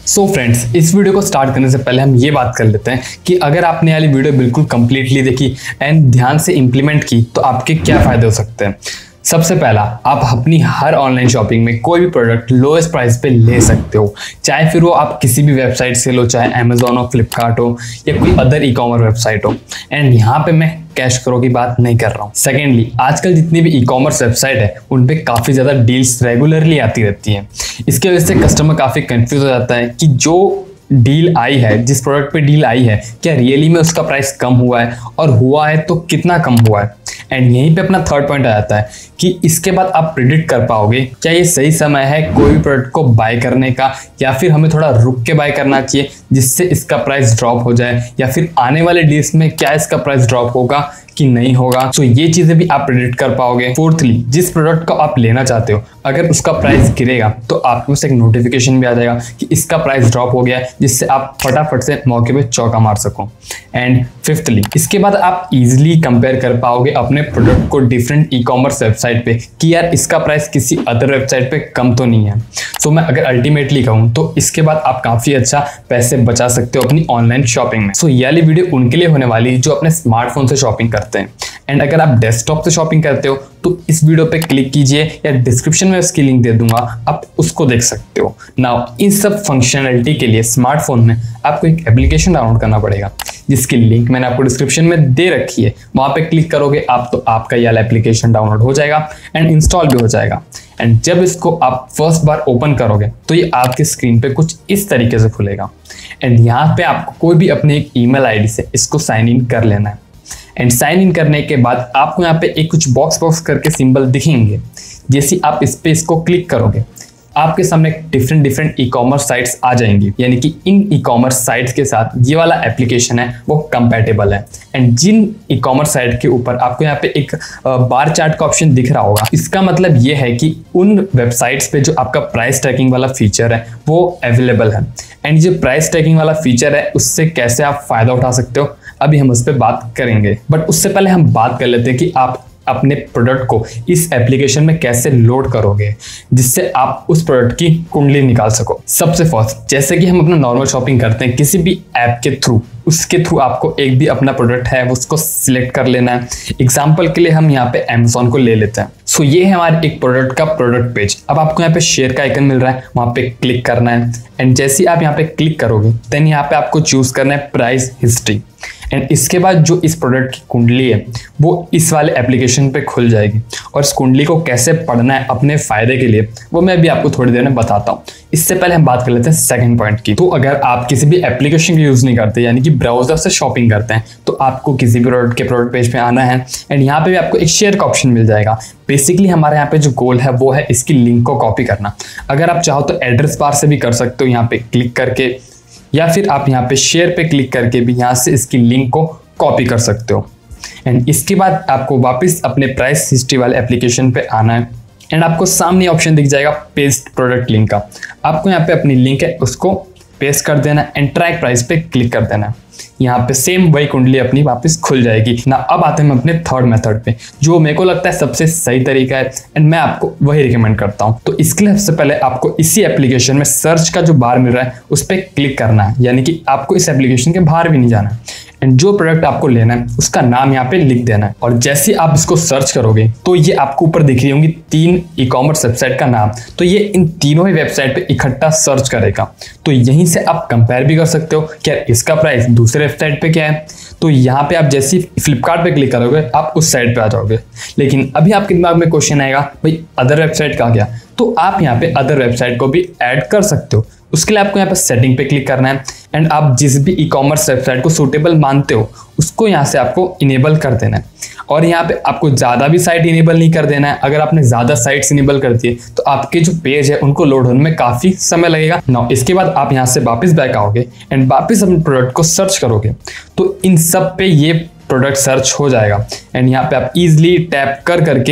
सो friends, इस video को start करने से पहले हम ये बात कर लेते हैं कि अगर आपने वाली वीडियो बिल्कुल कंप्लीटली देखी एंड ध्यान से इंप्लीमेंट की तो आपके क्या फायदे हो सकते हैं। सबसे पहला, आप अपनी हर ऑनलाइन शॉपिंग में कोई भी प्रोडक्ट लोएस्ट प्राइस पे ले सकते हो, चाहे फिर वो आप किसी भी वेबसाइट से लो, चाहे अमेजोन हो, फ्लिपकार्ट हो या कोई अदर ई कॉमर्स वेबसाइट हो। एंड यहाँ पे मैं कैश करो की बात नहीं कर रहा हूँ। सेकेंडली, आजकल जितनी भी ई कॉमर्स वेबसाइट है उन पे काफ़ी ज़्यादा डील्स रेगुलरली आती रहती हैं। इसकी वजह से कस्टमर काफ़ी कंफ्यूज हो जाता है कि जो डील आई है, जिस प्रोडक्ट पे डील आई है, क्या रियली में उसका प्राइस कम हुआ है, और हुआ है तो कितना कम हुआ है। एंड यहीं पे अपना थर्ड पॉइंट आ जाता है कि इसके बाद आप प्रिडिक्ट कर पाओगे क्या ये सही समय है कोई भी प्रोडक्ट को बाय करने का, या फिर हमें थोड़ा रुक के बाय करना चाहिए जिससे इसका प्राइस ड्रॉप हो जाए, या फिर आने वाले डील्स में क्या इसका प्राइस ड्रॉप होगा कि नहीं होगा। सो ये चीजें भी आप प्रेडिक्ट कर पाओगे। फोर्थली, जिस प्रोडक्ट को आप लेना चाहते हो अगर उसका प्राइस गिरेगा तो आपके पास एक नोटिफिकेशन भी आ जाएगा कि इसका प्राइस ड्रॉप हो गया है, जिससे आप फटाफट से मौके पे चौका मार सको। एंड फिफ्थली, इसके बाद आप इजीली कंपेयर कर पाओगे अपने प्रोडक्ट को डिफरेंट ई कॉमर्स वेबसाइट पे कि यार इसका प्राइस किसी अदर वेबसाइट पे कम तो नहीं है। सो मैं अगर अल्टीमेटली कहूँ तो इसके बाद आप काफी अच्छा पैसे बचा सकते हो अपनी ऑनलाइन शॉपिंग में। सो ये वाली वीडियो उनके लिए होने वाली जो अपने स्मार्टफोन से शॉपिंग करते हैं। एंड अगर आप डेस्कटॉप से शॉपिंग करते हो तो इस वीडियो पे क्लिक कीजिए या डिस्क्रिप्शन में उसकी लिंक दे दूंगा, आप उसको देख सकते हो। नाउ इन सब फंक्शनलिटी के लिए स्मार्टफोन में आपको एक एप्लीकेशन डाउनलोड करना पड़ेगा, जिसकी लिंक मैंने आपको डिस्क्रिप्शन में दे रखी है। वहां पे क्लिक करोगे आप तो आपका ये वाला एप्लीकेशन डाउनलोड हो जाएगा एंड इंस्टॉल भी हो जाएगा। एंड जब इसको आप फर्स्ट बार ओपन करोगे तो ये आपके स्क्रीन पे कुछ इस तरीके से खुलेगा। एंड यहाँ पे आपको कोई भी अपने एक ईमेल आईडी से इसको साइन इन कर लेना है। एंड साइन इन करने के बाद आपको यहाँ पे एक कुछ बॉक्स करके सिंबल दिखेंगे। जैसे आप इस पे इसको क्लिक करोगे आपके सामने डिफरेंट ई कॉमर्स साइट्स आ जाएंगी, यानी कि इन ई कॉमर्स साइट्स के साथ ये वाला एप्लीकेशन है वो कंपैटिबल है। एंड जिन ई कॉमर्स साइट के ऊपर आपको यहाँ पे एक बार चार्ट का ऑप्शन दिख रहा होगा, इसका मतलब ये है कि उन वेबसाइट्स पे जो आपका प्राइस ट्रैकिंग वाला फीचर है वो अवेलेबल है। एंड जो प्राइस ट्रैकिंग वाला फीचर है उससे कैसे आप फायदा उठा सकते हो अभी हम उस पर बात करेंगे। बट उससे पहले हम बात कर लेते हैं कि आप अपने प्रोडक्ट को इस एप्लीकेशन में कैसे लोड करोगे जिससे आप उस प्रोडक्ट की कुंडली निकाल सको। सबसे फर्स्ट, जैसे कि हम अपना नॉर्मल शॉपिंग करते हैं किसी भी ऐप के थ्रू, उसके थ्रू आपको एक भी अपना प्रोडक्ट है उसको सिलेक्ट कर लेना है। एग्जाम्पल के लिए हम यहाँ पे अमेजोन को ले लेते हैं। सो ये है हमारे एक प्रोडक्ट का प्रोडक्ट पेज। अब आपको यहाँ पे शेयर का आइकन मिल रहा है, वहां पे क्लिक करना है। एंड जैसे आप यहाँ पे क्लिक करोगे देन यहाँ पे आपको चूज करना है प्राइस हिस्ट्री। एंड इसके बाद जो इस प्रोडक्ट की कुंडली है वो इस वाले एप्लीकेशन पे खुल जाएगी, और इस कुंडली को कैसे पढ़ना है अपने फायदे के लिए वो मैं भी आपको थोड़ी देर में बताता हूँ। इससे पहले हम बात कर लेते हैं सेकंड पॉइंट की। तो अगर आप किसी भी एप्लीकेशन का यूज नहीं करते, यानी कि ब्राउजर से शॉपिंग करते हैं, तो आपको किसी भी प्रोडक्ट के प्रोडक्ट पेज पे आना है। एंड यहाँ पे भी आपको एक शेयर का ऑप्शन मिल जाएगा। बेसिकली हमारे यहाँ पे जो गोल है वो है इसकी लिंक को कॉपी करना। अगर आप चाहो तो एड्रेस बार से भी कर सकते हो यहाँ पे क्लिक करके, या फिर आप यहाँ पे शेयर पे क्लिक करके भी यहाँ से इसकी लिंक को कॉपी कर सकते हो। एंड इसके बाद आपको वापस अपने प्राइस हिस्ट्री वाले एप्लीकेशन पे आना है। एंड आपको सामने ऑप्शन दिख जाएगा पेस्ट प्रोडक्ट लिंक का। आपको यहाँ पे अपनी लिंक है उसको पेस्ट कर देना एंड ट्रैक प्राइस पे क्लिक कर देना। यहाँ पे सेम वही कुंडली अपनी वापस खुल जाएगी ना। अब आते हैं अपने थर्ड मेथड पे, जो मेरे को लगता है सबसे सही तरीका है एंड मैं आपको वही रिकमेंड करता हूँ। तो इसके लिए सबसे पहले आपको इसी एप्लीकेशन में सर्च का जो बार मिल रहा है उस पर क्लिक करना है, यानी कि आपको इस एप्लीकेशन के बाहर भी नहीं जाना है। एंड जो प्रोडक्ट आपको लेना है उसका नाम यहाँ पे लिख देना है। और जैसे आप इसको सर्च करोगे तो ये आपको ऊपर दिख रही होंगी 3 ई कॉमर्स वेबसाइट का नाम, तो ये इन तीनों ही वेबसाइट पे इकट्ठा सर्च करेगा। तो यहीं से आप कंपेयर भी कर सकते हो क्या इसका प्राइस दूसरे वेबसाइट पे क्या है। तो यहाँ पे आप जैसे फ्लिपकार्ट पे क्लिक करोगे आप उस साइट पे आ जाओगे। लेकिन अभी आपके दिमाग में क्वेश्चन आएगा भाई अदर वेबसाइट का क्या, तो आप यहाँ पे अदर वेबसाइट को भी ऐड कर सकते हो। उसके लिए आपको यहाँ पे सेटिंग पे क्लिक करना है। एंड आप जिस भी ई कॉमर्स वेबसाइट को सूटेबल मानते हो उसको यहाँ से आपको इनेबल कर देना है। और यहाँ पे आपको ज़्यादा भी साइट इनेबल नहीं कर देना है। अगर आपने ज़्यादा साइट्स इनेबल कर दिए तो आपके जो पेज है उनको लोड होने में काफ़ी समय लगेगा। नाउ इसके बाद आप यहाँ से वापस बैक आओगे एंड वापस अपने प्रोडक्ट को सर्च करोगे तो इन सब पे ये प्रोडक्ट सर्च हो जाएगा। एंड यहाँ पे आप इजिली टैप कर करके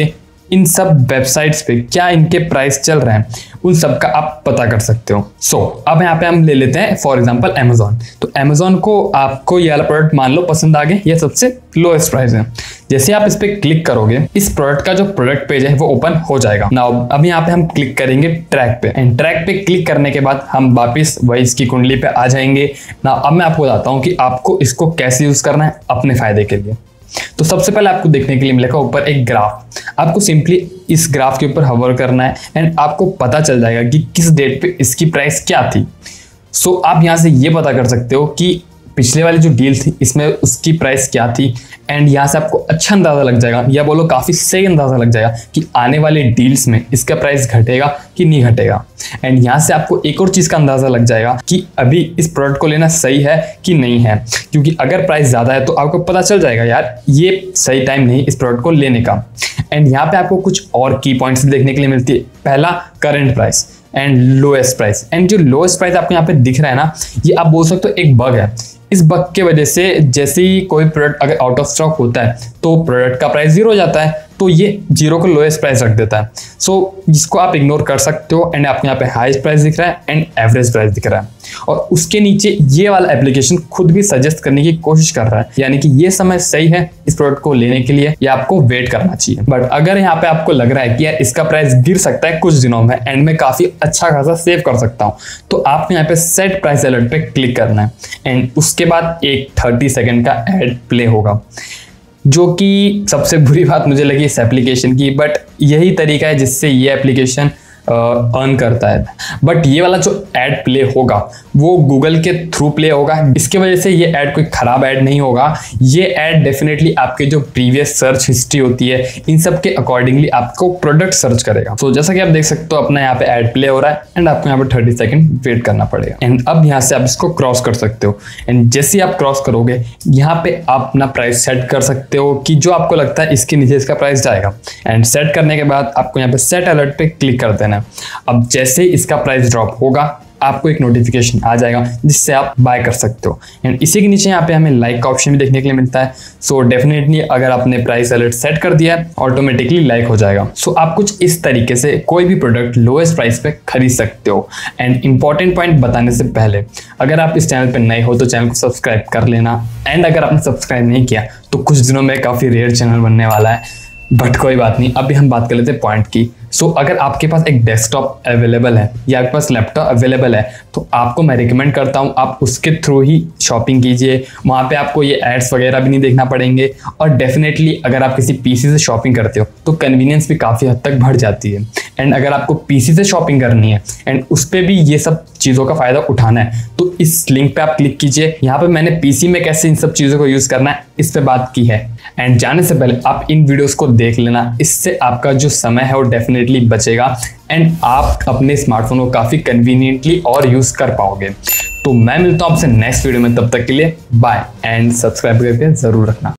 इन सब वेबसाइट्स पे क्या इनके प्राइस चल रहे हैं उन सब का आप पता कर सकते हो। सो अब यहाँ पे हम ले लेते हैं फॉर एग्जांपल अमेजोन। तो अमेजोन को आपको ये वाला प्रोडक्ट मान लो पसंद आ गया, ये सबसे लोएस्ट प्राइस है। जैसे आप इस पे क्लिक करोगे इस प्रोडक्ट का जो प्रोडक्ट पेज है वो ओपन हो जाएगा। नाउ अब यहाँ पे हम क्लिक करेंगे ट्रैक पे, एंड ट्रैक पे क्लिक करने के बाद हम वापस वही इसकी कुंडली पे आ जाएंगे। नाउ अब मैं आपको बताता हूँ कि आपको इसको कैसे यूज करना है अपने फायदे के लिए। तो सबसे पहले आपको देखने के लिए मिलेगा ऊपर एक ग्राफ, आपको सिंपली इस ग्राफ के ऊपर होवर करना है एंड आपको पता चल जाएगा कि किस डेट पे इसकी प्राइस क्या थी। सो आप यहाँ से ये पता कर सकते हो कि पिछले वाली जो डील थी इसमें उसकी प्राइस क्या थी, एंड यहाँ से आपको अच्छा अंदाजा लग जाएगा या बोलो काफी सही अंदाजा लग जाएगा कि आने वाले डील्स में इसका प्राइस घटेगा कि नहीं घटेगा। एंड यहाँ से आपको एक और चीज का अंदाजा लग जाएगा कि अभी इस प्रोडक्ट को लेना सही है कि नहीं है, क्योंकि अगर प्राइस ज्यादा है तो आपको पता चल जाएगा यार ये सही टाइम नहीं इस प्रोडक्ट को लेने का। एंड यहाँ पे आपको कुछ और की पॉइंट्स देखने के लिए मिलती है। पहला current price and lowest price, and जो लोएस्ट प्राइस आपको यहाँ पे दिख रहा है ना, ये आप बोल सकते हो एक बग है। इस बग के वजह से जैसे ही कोई प्रोडक्ट अगर आउट ऑफ स्टॉक होता है तो प्रोडक्ट का प्राइस 0 हो जाता है, तो ये 0 को लोएस्ट प्राइस रख देता है। सो जिसको आप इग्नोर कर सकते हो। एंड आपको यहाँ पे हाईएस्ट प्राइस दिख रहा है एंड एवरेज प्राइस दिख रहा है, और उसके नीचे ये वाला एप्लीकेशन खुद भी सजेस्ट करने की कोशिश कर रहा है, यानी कि ये समय सही है इस प्रोडक्ट को लेने के लिए या आपको वेट करना चाहिए। बट अगर यहाँ पे आपको लग रहा है कि यार इसका प्राइस गिर सकता है कुछ दिनों में एंड में काफी अच्छा खासा सेव कर सकता हूँ, तो आपको यहाँ पे सेट प्राइस अलर्ट पे क्लिक करना है एंड उसके बाद एक 30 सेकंड का एड प्ले होगा, जो कि सबसे बुरी बात मुझे लगी इस एप्लीकेशन की। बट यही तरीका है जिससे ये एप्लीकेशन अर्न करता है। बट ये वाला जो एड प्ले होगा वो गूगल के थ्रू प्ले होगा, इसके वजह से ये एड कोई खराब एड नहीं होगा। ये एड डेफिनेटली आपके जो प्रीवियस सर्च हिस्ट्री होती है इन सब के अकॉर्डिंगली आपको प्रोडक्ट सर्च करेगा। तो जैसा कि आप देख सकते हो अपना यहाँ पे एड प्ले हो रहा है एंड आपको यहाँ पे 30 सेकंड वेट करना पड़ेगा। एंड अब यहाँ से आप इसको क्रॉस कर सकते हो, एंड जैसे आप क्रॉस करोगे यहाँ पे आप अपना प्राइस सेट कर सकते हो कि जो आपको लगता है इसके नीचे इसका प्राइस जाएगा। एंड सेट करने के बाद आपको यहाँ पे सेट अलर्ट पे क्लिक कर देना। अब जैसे इसका प्राइस ड्रॉप होगा आपको एक नोटिफिकेशन आ जाएगा जिससे आप बाय कर सकते हो। एंड इसी के नीचे यहाँ पे हमें लाइक का ऑप्शन भी देखने के लिए मिलता है। सो डेफिनेटली अगर आपने प्राइस अलर्ट सेट कर दिया है ऑटोमेटिकली लाइक हो जाएगा। सो आप कुछ इस तरीके से कोई भी प्रोडक्ट लोएस्ट प्राइस पे खरीद सकते हो। एंड इंपॉर्टेंट पॉइंट बताने से पहले अगर आप इस चैनल पे नए हो तो चैनल को सब्सक्राइब कर लेना, एंड अगर आपने सब्सक्राइब नहीं किया तो कुछ दिनों में काफी रेयर चैनल बनने वाला है, बट कोई बात नहीं। अभी हम बात कर लेते हैं पॉइंट की। सो अगर आपके पास एक डेस्कटॉप अवेलेबल है या आपके पास लैपटॉप अवेलेबल है तो आपको मैं रिकमेंड करता हूँ आप उसके थ्रू ही शॉपिंग कीजिए। वहाँ पे आपको ये एड्स वगैरह भी नहीं देखना पड़ेंगे, और डेफिनेटली अगर आप किसी पीसी से शॉपिंग करते हो तो कन्वीनियंस भी काफ़ी हद तक बढ़ जाती है। एंड अगर आपको पीसी से शॉपिंग करनी है एंड उस पर भी ये सब चीज़ों का फ़ायदा उठाना है तो इस लिंक पे आप क्लिक कीजिए। यहाँ पे मैंने पीसी में कैसे इन सब चीज़ों को यूज़ करना है इस पे बात की है। एंड जाने से पहले आप इन वीडियोस को देख लेना, इससे आपका जो समय है वो डेफिनेटली बचेगा एंड आप अपने स्मार्टफोन को काफ़ी कन्वीनियंटली और यूज़ कर पाओगे। तो मैं मिलता हूँ आपसे नेक्स्ट वीडियो में, तब तक के लिए बाय एंड सब्सक्राइब करके ज़रूर रखना।